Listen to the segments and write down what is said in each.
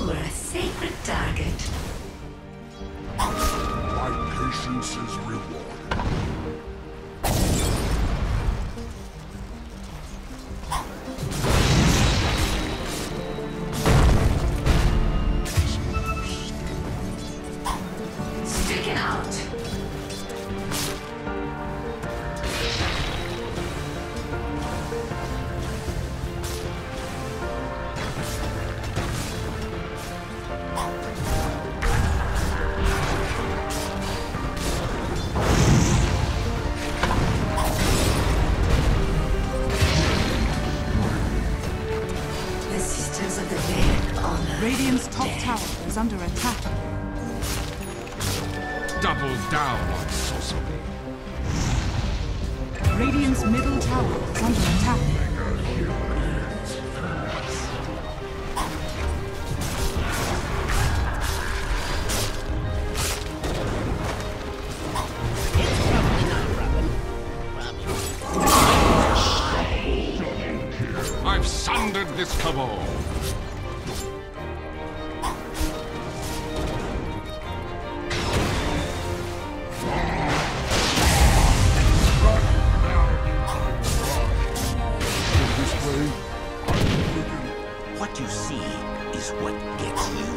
were a sacred target. My patience is rewarded. Sticking out. Radiant's top tower is under attack. Double down on sorcery. Radiant's middle tower is under attack. I've sundered this cabal. What you see is what gets you.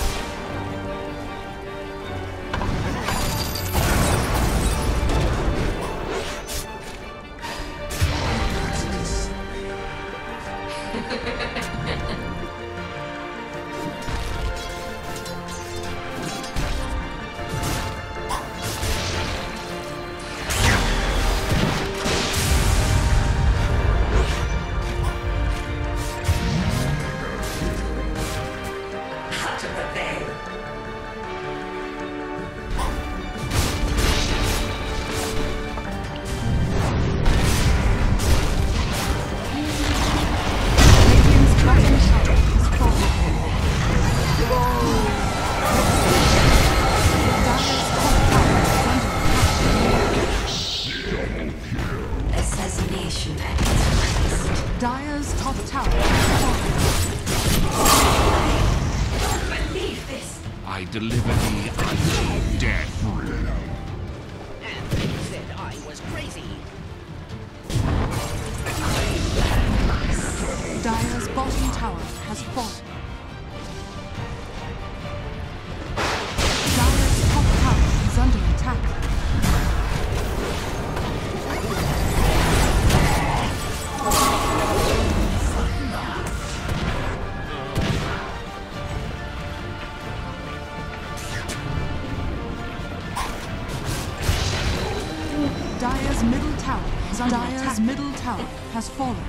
Dire's top tower is Don't believe this. I deliver thee unto death. And they said I was crazy. Dire's bottom tower has fallen. Dire's top tower is under attack. Dire's middle tower is under attack. Dire's middle tower has fallen.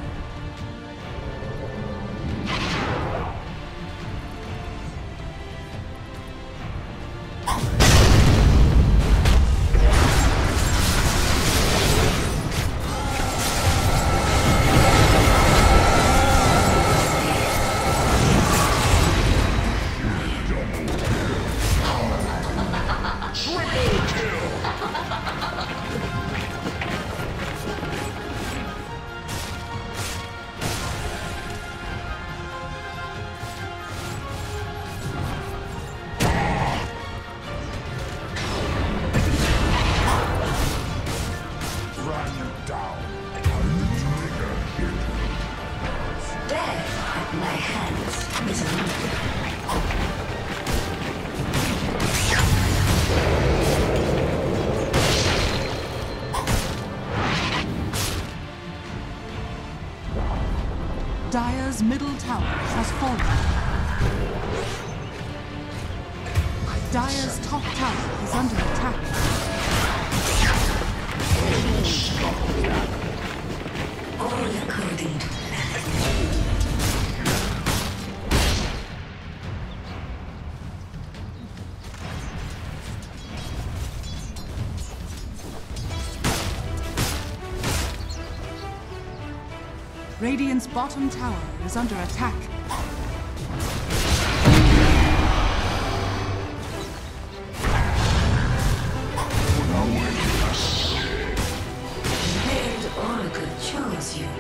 Dire's middle tower has fallen. Dire's top tower is under attack. All according to plan. Radiant's bottom tower is under attack. Prepared Oracle chose you.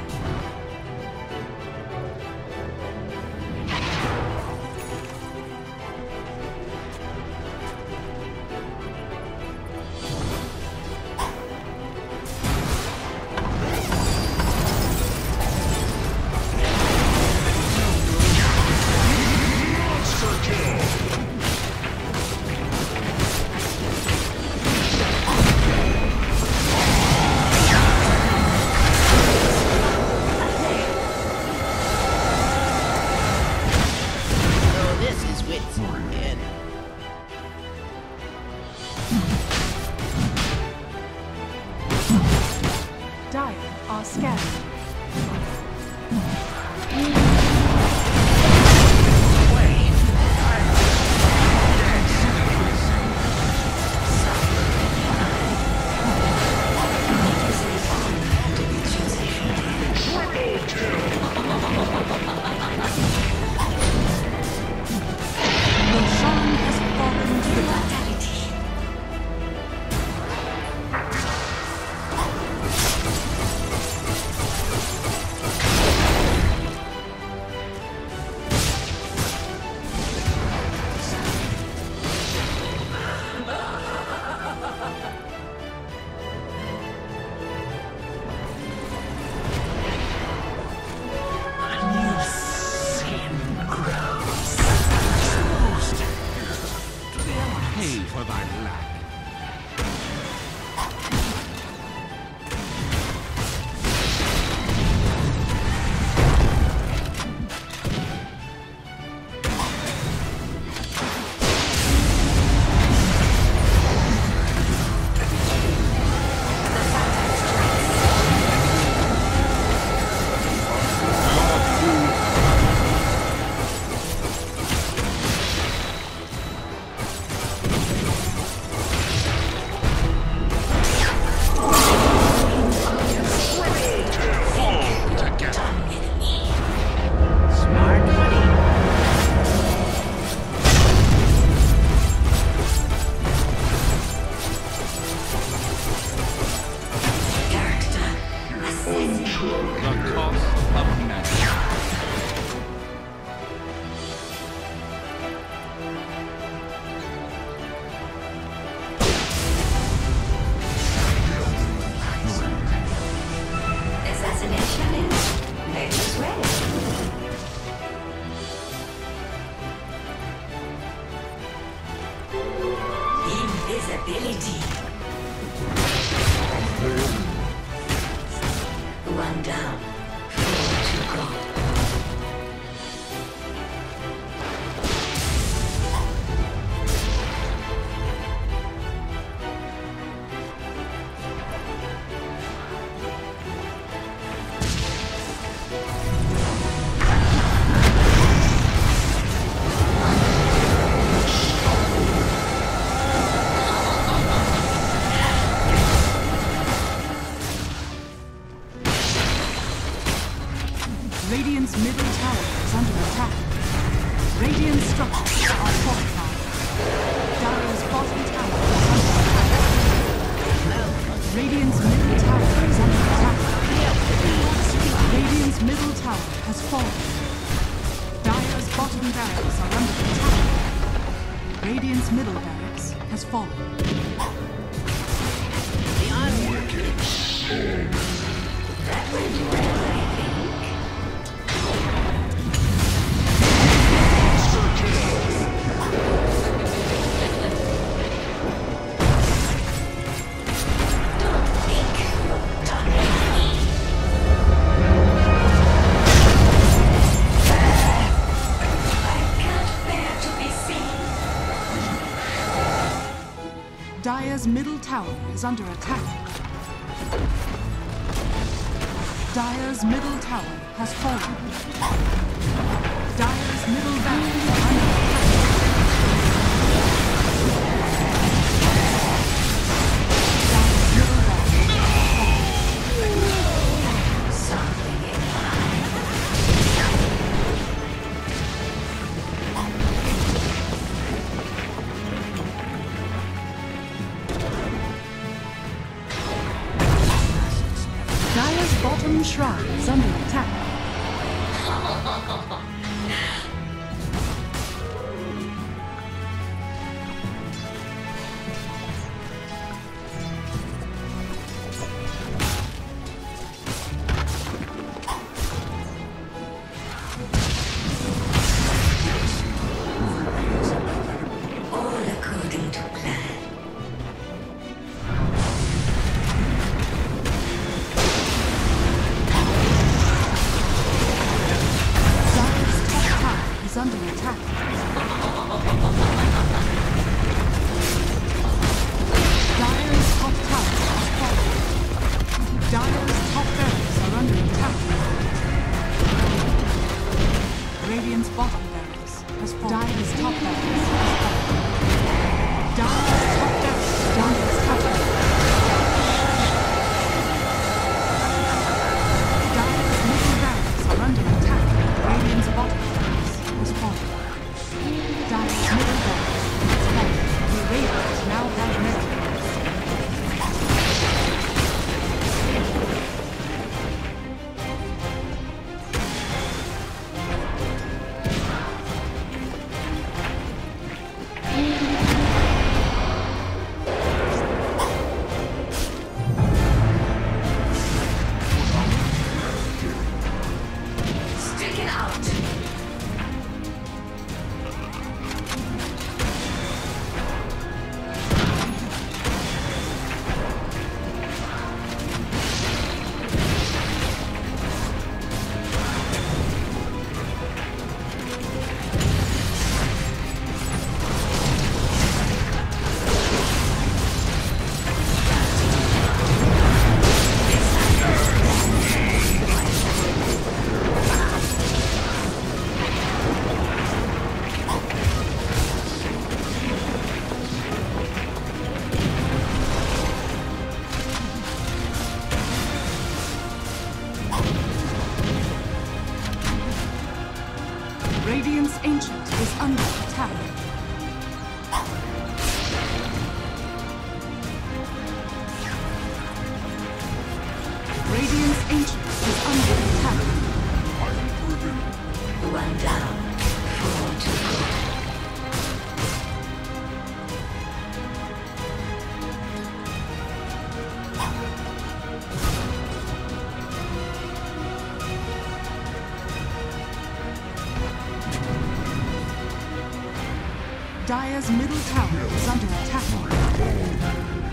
It's in. Dire are scared. Roshan has fallen to the fatality. Pay for thy lack. Smart money. Character assassin. The cost of magic. Assassination is nature's way. Invisibility. One down, four to go. Radiant's middle tower is under attack. Radiant structures are fortified. Dire's bottom tower is under attack. Radiant's middle tower is under attack. Radiant's middle tower has fallen. Dire's bottom barracks are under attack. Radiant's middle barracks has fallen. The onward. That went well, I think. Don't think you're done with me. I can't bear to be seen. Dire's middle tower is under attack. Dire's middle tower has fallen. Dire's middle barracks are under attack. Dire's middle barracks has fallen. Something in my Dire's bottom shrine is under attack. all according to plan. Dire's top barracks has fallen. Dire's top barracks. Dire's top barracks. Dire's middle barracks are under attack. Radiant's bottom barracks has fallen. Dire's middle barracks has fallen. The Radiant now have middle barracks. Stick it out. Radiant's Ancient is under attack. Radiant's Ancient is under attack. One down. Four to go. Dire's middle tower is under attack.